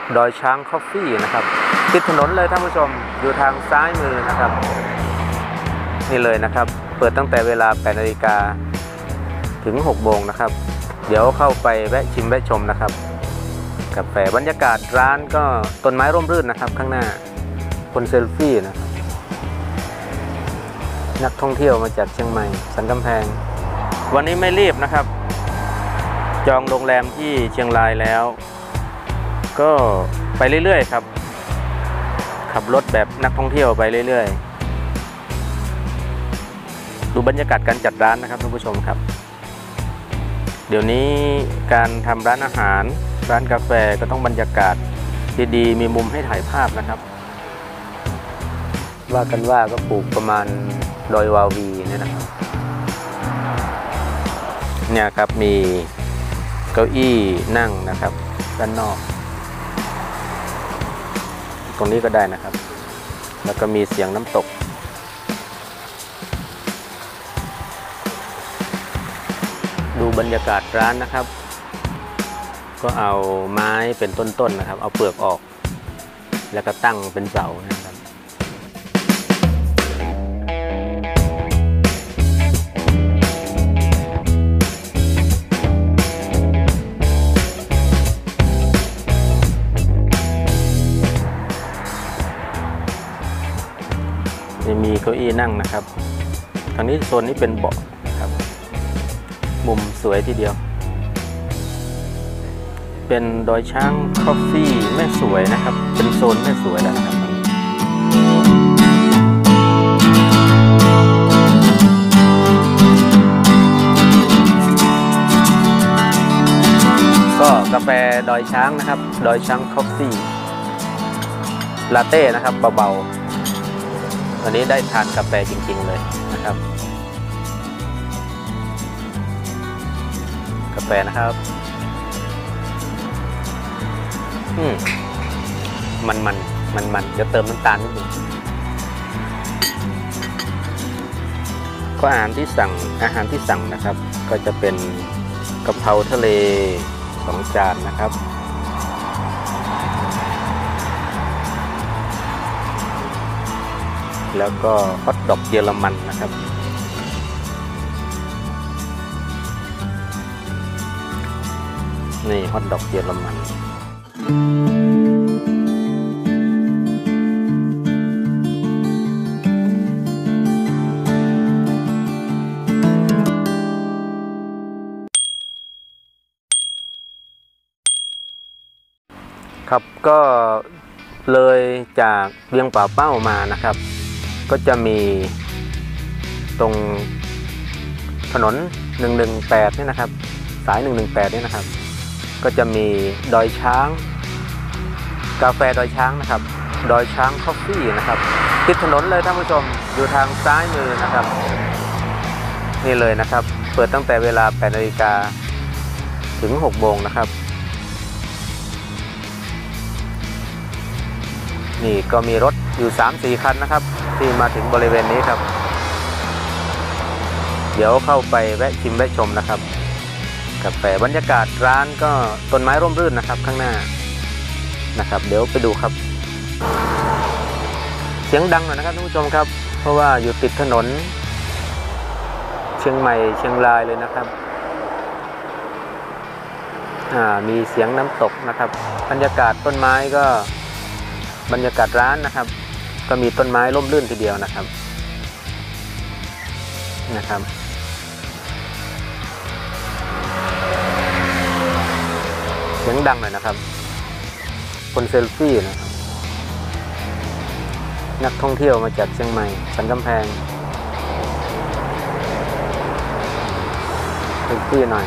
ดอยช้างคอฟฟี่นะครับติดถนนเลยท่านผู้ชมอยู่ทางซ้ายมือนะครับนี่เลยนะครับเปิดตั้งแต่เวลา 8 นาฬิกาถึง 6 โมงนะครับเดี๋ยวเข้าไปแวะชิมแวะชมนะครับกาแฟบรรยากาศร้านก็ต้นไม้ร่มรื่นนะครับข้างหน้าคนเซลฟี่นะครับนักท่องเที่ยวมาจากเชียงใหม่สันกำแพงวันนี้ไม่รีบนะครับจองโรงแรมที่เชียงรายแล้วก็ไปเรื่อยๆครับขับรถแบบนักท่องเที่ยวไปเรื่อยๆดูบรรยากาศการจัดร้านนะครับท่านผู้ชมครับเดี๋ยวนี้การทำร้านอาหารร้านกาแฟก็ต้องบรรยากาศดีๆมีมุมให้ถ่ายภาพนะครับว่ากันว่าก็ปลูกประมาณดอยวาวีเนี่ยนะครับเนี่ยครับมีเก้าอี้นั่งนะครับด้านนอกตรงนี้ก็ได้นะครับแล้วก็มีเสียงน้ำตกดูบรรยากาศร้านนะครับก็เอาไม้เป็นต้นๆนะครับเอาเปลือกออกแล้วก็ตั้งเป็นเสานะครับมีเก้าอี้นั่งนะครับทางนี้โซนนี้เป็นเบาะนะครับมุมสวยทีเดียวเป็นดอยช้างคอฟฟี่แม่สวยนะครับเป็นโซนแม่สวยแล้วนะครับก็กาแฟดอยช้างนะครับดอยช้างคอฟฟี่ลาเต้นะครับเบาๆวันนี้ได้ทานกาแฟจริงๆเลยนะครับกาแฟนะครับมันจะเติมน้ำตาลนิดนึงก็อาหารที่สั่งนะครับก็จะเป็นกะเพราทะเล2 จานนะครับแล้วก็ฮอทดอกเยอรมันนะครับนี่ฮอทดอกเยอรมันครับก็เลยจากเวียงป่าเป้ามานะครับก็จะมีตรงถนน118นี่นะครับสาย118นี่นะครับก็จะมีดอยช้างกาแฟดอยช้างนะครับดอยช้างคอฟฟี่นะครับติดถนนเลยท่านผู้ชมอยู่ทางซ้ายมือนะครับนี่เลยนะครับเปิดตั้งแต่เวลา 8 นาฬิกาถึง 6 โมงนะครับนี่ก็มีรถอยู่ 3-4 คันนะครับที่มาถึงบริเวณนี้ครับเดี๋ยวเข้าไปแวะชิมแวะชมนะครับกาแฟบรรยากาศร้านก็ต้นไม้ร่มรื่นนะครับข้างหน้านะครับเดี๋ยวไปดูครับเสียงดังหน่อยนะครับท่านผู้ชมครับเพราะว่าอยู่ติดถนนเชียงใหม่เชียงรายเลยนะครับมีเสียงน้ำตกนะครับบรรยากาศต้นไม้ก็บรรยากาศร้านนะครับก็มีต้นไม้ร่มรื่นทีเดียวนะครับเสียงดังหน่อยนะครับคนเซลฟี่นะครับนักท่องเที่ยวมาจากเชียงใหม่สันกำแพงเซลฟี่หน่อย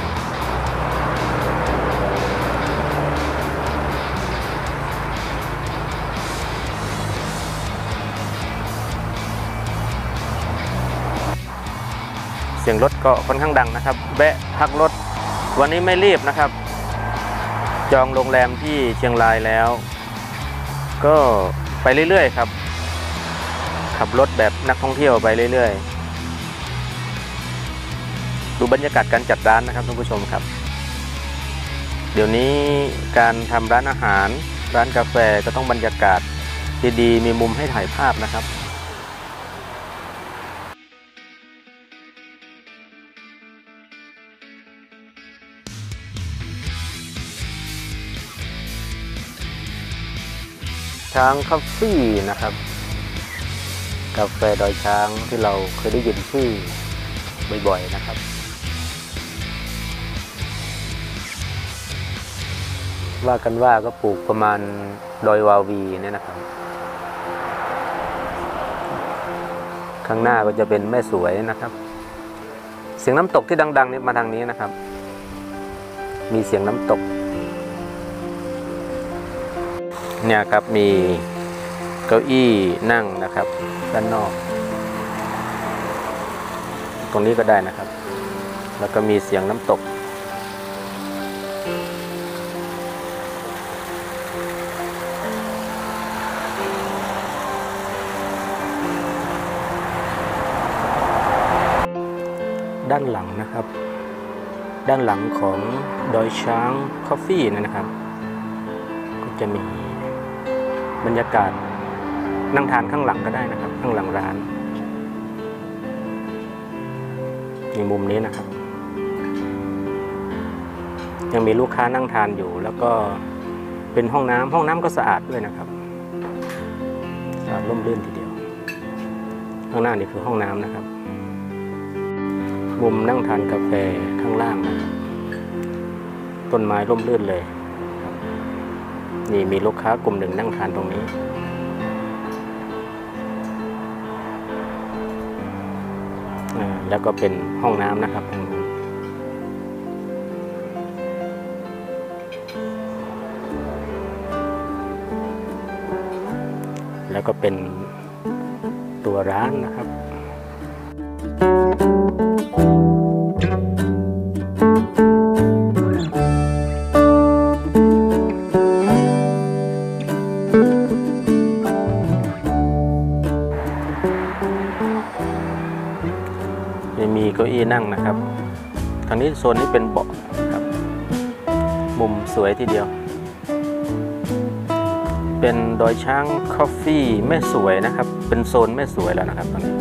เสียงรถก็ค่อนข้างดังนะครับแวะพักรถวันนี้ไม่รีบนะครับจองโรงแรมที่เชียงรายแล้วก็ไปเรื่อยๆครับขับรถแบบนักท่องเที่ยวไปเรื่อยๆดูบรรยากาศการจัดร้านนะครับท่านผู้ชมครับเดี๋ยวนี้การทำร้านอาหารร้านกาแฟก็ต้องบรรยากาศดีๆมีมุมให้ถ่ายภาพนะครับช้างคอฟฟี่นะครับกาแฟดอยช้างที่เราเคยได้ยินชื่อบ่อยๆนะครับว่ากันว่าก็ปลูกประมาณดอยวาวีเนี่ยนะครับข้างหน้าก็จะเป็นแม่สวยนะครับเสียงน้ำตกที่ดังๆนี่มาทางนี้นะครับมีเสียงน้ำตกเนี่ยครับมีเก้าอี้นั่งนะครับด้านนอกตรงนี้ก็ได้นะครับแล้วก็มีเสียงน้ำตกด้านหลังนะครับด้านหลังของดอยช้างคอฟฟี่นะครับก็จะมีบรรยากาศนั่งทานข้างหลังก็ได้นะครับข้างหลังร้านในมุมนี้นะครับยังมีลูกค้านั่งทานอยู่แล้วก็เป็นห้องน้ำก็สะอาดด้วยนะครับสะอาดร่มรื่นทีเดียวข้างหน้านี่คือห้องน้ำนะครับมุมนั่งทานกาแฟข้างล่างนะครับต้นไม้ร่มรื่นเลยนี่มีลูกค้ากลุ่มหนึ่งนั่งทานตรงนี้แล้วก็เป็นห้องน้ำนะครับแล้วก็เป็นตัวร้านนะครับมีเก้าอี้นั่งนะครับทางนี้โซนนี้เป็นเบาะครับมุมสวยทีเดียวเป็นดอยช้างคอฟฟี่แม่สวยนะครับเป็นโซนแม่สวยแล้วนะครับตอนนี้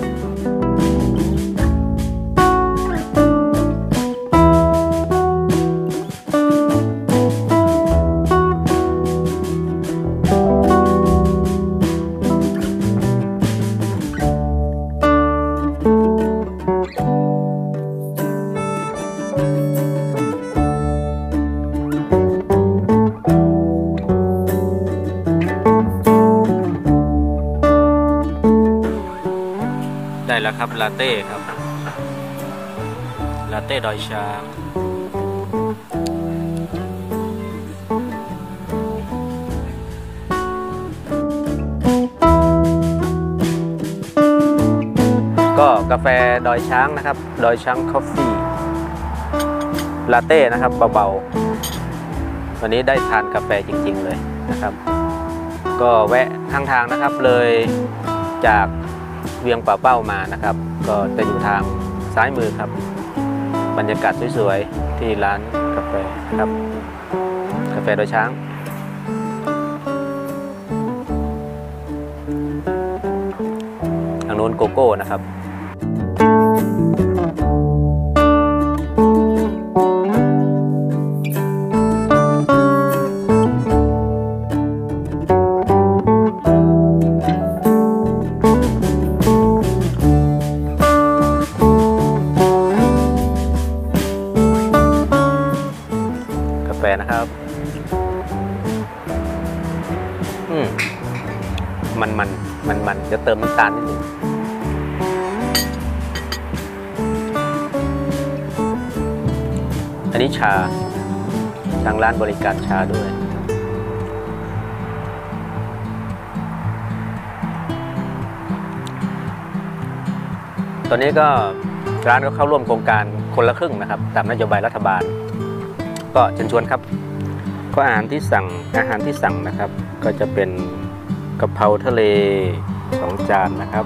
ได้แล้วครับลาเต้ครับลาเต้ดอยช้างก็กาแฟดอยช้างนะครับดอยช้างคอฟฟี่ลาเต้นะครับเบาๆวันนี้ได้ทานกาแฟจริงๆเลยนะครับก็แวะทางนะครับเลยจากเวียงป่าเป้ามานะครับก็จะอยู่ทางซ้ายมือครับบรรยากาศสวยๆที่ร้านกาแฟครับกาแฟดอยช้างทางโน้นโกโก้นะครับนะครับมันจะเติมน้ำตาลนิดนึงอันนี้ชาทางร้านบริการชาด้วยตอนนี้ก็ร้านก็เข้าร่วมโครงการคนละครึ่งนะครับตามนโยบายรัฐบาลก็เชิญชวนครับก็อาหารที่สั่งนะครับก็จะเป็นกะเพราทะเล2 จานนะครับ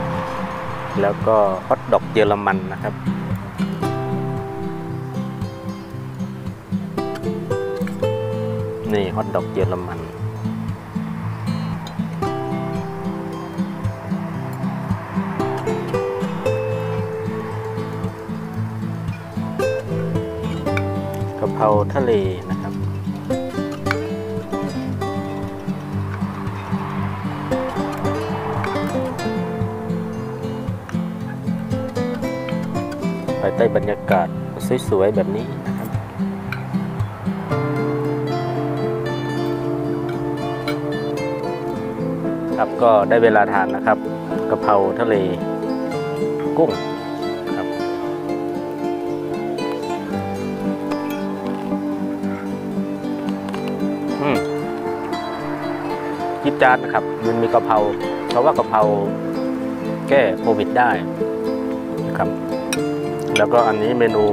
แล้วก็ฮอทดอกเยอรมันนะครับนี่ฮอทดอกเยอรมันกะเพราทะเลนะครับภายใต้บรรยากาศสวยๆแบบนี้นะครับครับก็ได้เวลาทานนะครับกะเพราทะเลกุ้งครับจิ๊บจ๊าดนะครับมันมีกะเพราเพราะว่ากะเพราแก้โควิดได้นะครับแล้วก็อันนี้เมนู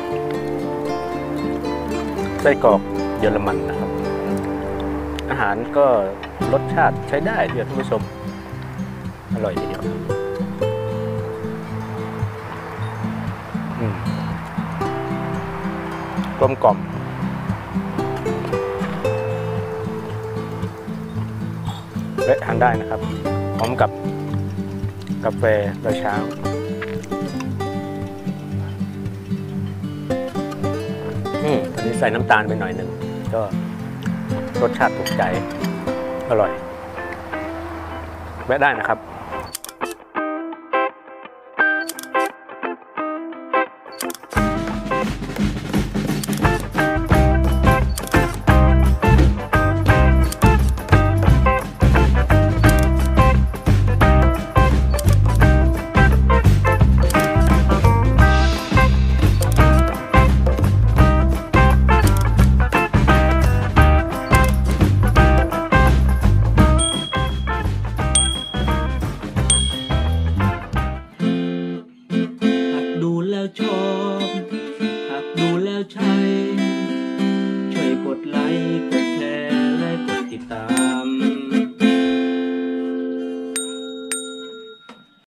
ไส้กรอกเยอรมันนะครับอาหารก็รสชาติใช้ได้เดี๋ยวท่านผู้ชมอร่อยทีเดียวกลมกล่อมและทานได้นะครับพร้อมกับกาแฟตอนเช้าอันนี้ใส่น้ำตาลไปหน่อยหนึ่งก็รสชาติถูกใจอร่อยแวะได้นะครับ